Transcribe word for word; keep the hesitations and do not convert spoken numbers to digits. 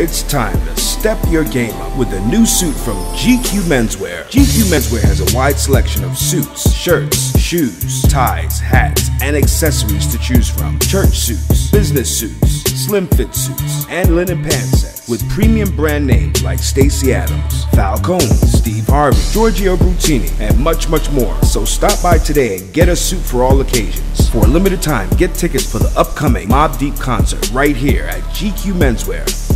It's time to step your game up with a new suit from G Q Menswear. G Q Menswear has a wide selection of suits, shirts, shoes, ties, hats, and accessories to choose from. Church suits, business suits, slim fit suits, and linen pant sets with premium brand names like Stacey Adams, Falcone, Steve Harvey, Giorgio Brutini, and much, much more. So stop by today and get a suit for all occasions. For a limited time, get tickets for the upcoming Mobb Deep concert right here at G Q Menswear.